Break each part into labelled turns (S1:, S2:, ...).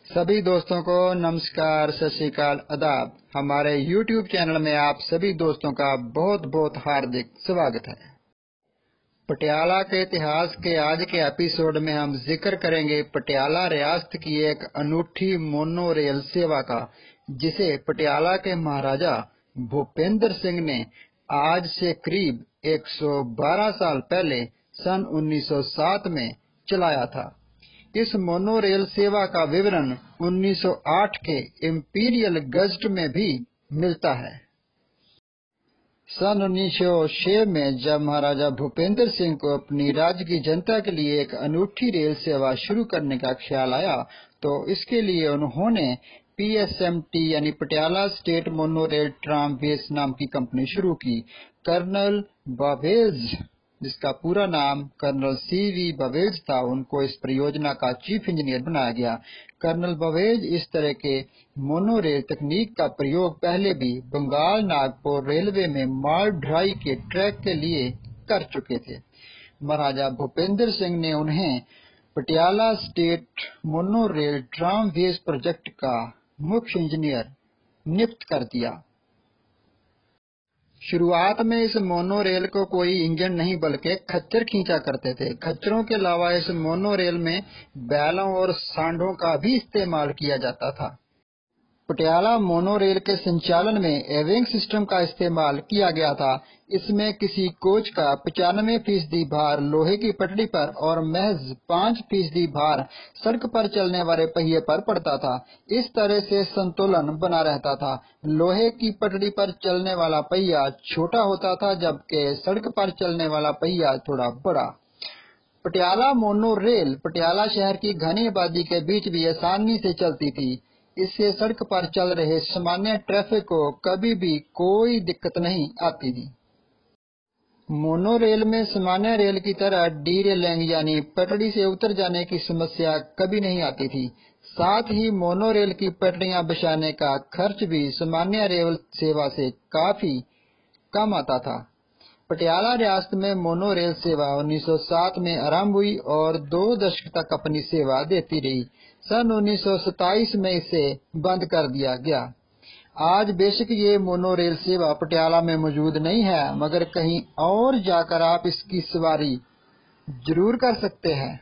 S1: सभी दोस्तों को नमस्कार, सत श्री अकाल, आदाब। हमारे YouTube चैनल में आप सभी दोस्तों का बहुत बहुत हार्दिक स्वागत है। पटियाला के इतिहास के आज के एपिसोड में हम जिक्र करेंगे पटियाला रियासत की एक अनूठी मोनो रेल सेवा का, जिसे पटियाला के महाराजा भूपेंद्र सिंह ने आज से करीब 112 साल पहले सन 1907 में चलाया था। इस मोनो रेल सेवा का विवरण 1908 के इंपीरियल गजट में भी मिलता है। सन 1906 में जब महाराजा भूपेंद्र सिंह को अपनी राज्य की जनता के लिए एक अनूठी रेल सेवा शुरू करने का ख्याल आया, तो इसके लिए उन्होंने PSMT यानी Patiala state monorail tramways नाम की कंपनी शुरू की। कर्नल बवेज, जिसका पूरा नाम कर्नल CV बवेज था, उनको इस परियोजना का चीफ इंजीनियर बनाया गया। कर्नल बवेज इस तरह के मोनो रेल तकनीक का प्रयोग पहले भी बंगाल नागपुर रेलवे में माल ढुलाई के ट्रैक के लिए कर चुके थे। महाराजा भूपेंद्र सिंह ने उन्हें Patiala state monorail tramways project का मुख्य इंजीनियर नियुक्त कर दिया। शुरुआत में इस मोनो रेल को कोई इंजन नहीं बल्कि खच्चर खींचा करते थे। खच्चरों के अलावा इस मोनो रेल में बैलों और सांडों का भी इस्तेमाल किया जाता था। पटियाला मोनो रेल के संचालन में एविंग सिस्टम का इस्तेमाल किया गया था। इसमें किसी कोच का 95% भार लोहे की पटरी पर और महज 5% भार सड़क पर चलने वाले पहिए पर पड़ता था। इस तरह से संतुलन बना रहता था। लोहे की पटरी पर चलने वाला पहिया छोटा होता था, जबकि सड़क पर चलने वाला पहिया थोड़ा बड़ा। पटियाला मोनो रेल पटियाला शहर की घनी आबादी के बीच भी आसानी से चलती थी। इससे सड़क पर चल रहे सामान्य ट्रैफिक को कभी भी कोई दिक्कत नहीं आती थी। मोनो रेल में सामान्य रेल की तरह डीरेलिंग यानी पटरी से उतर जाने की समस्या कभी नहीं आती थी। साथ ही मोनो रेल की पटरियां बिछाने का खर्च भी सामान्य रेल सेवा से काफी कम आता था। पटियाला रियासत में मोनो रेल सेवा 1907 में आरंभ हुई और 2 दशक तक अपनी सेवा देती रही। सन 1927 में इसे बंद कर दिया गया। आज बेशक ये मोनो रेल सेवा पटियाला में मौजूद नहीं है, मगर कहीं और जाकर आप इसकी सवारी जरूर कर सकते हैं।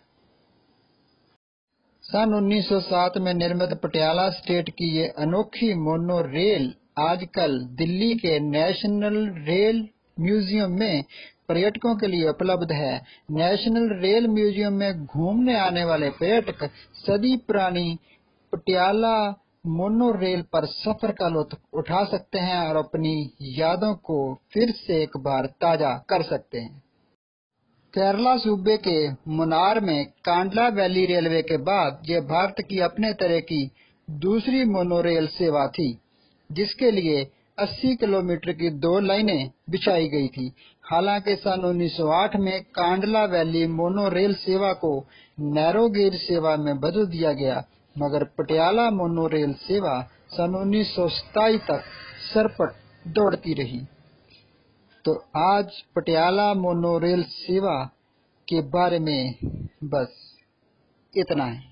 S1: सन 1907 में निर्मित पटियाला स्टेट की ये अनोखी मोनो रेल आजकल दिल्ली के नेशनल रेल म्यूजियम में पर्यटकों के लिए उपलब्ध है। नेशनल रेल म्यूजियम में घूमने आने वाले पर्यटक सदी पुरानी पटियाला मोनो रेल पर सफर का लुत्फ उठा सकते हैं और अपनी यादों को फिर से एक बार ताजा कर सकते हैं। केरला सूबे के मुन्नार में कांडला वैली रेलवे के बाद यह भारत की अपने तरह की दूसरी मोनो रेल सेवा थी, जिसके लिए 80 किलोमीटर की 2 लाइनें बिछाई गई थी। हालांकि सन 1908 में कांडला वैली मोनो रेल सेवा को नैरो गेज सेवा में बदल दिया गया, मगर पटियाला मोनो रेल सेवा सन 1927 तक सरपट दौड़ती रही। तो आज पटियाला मोनो रेल सेवा के बारे में बस इतना है।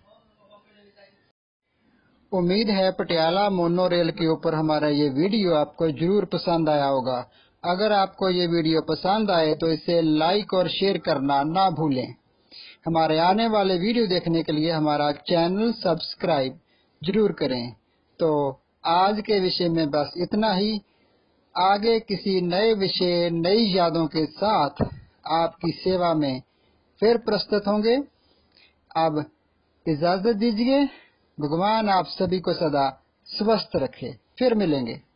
S1: उम्मीद है पटियाला मोनो रेल के ऊपर हमारा ये वीडियो आपको जरूर पसंद आया होगा। अगर आपको ये वीडियो पसंद आए तो इसे लाइक और शेयर करना ना भूलें। हमारे आने वाले वीडियो देखने के लिए हमारा चैनल सब्सक्राइब जरूर करें। तो आज के विषय में बस इतना ही। आगे किसी नए विषय, नई यादों के साथ आपकी सेवा में फिर प्रस्तुत होंगे। अब इजाजत दीजिए। भगवान आप सभी को सदा स्वस्थ रखे। फिर मिलेंगे।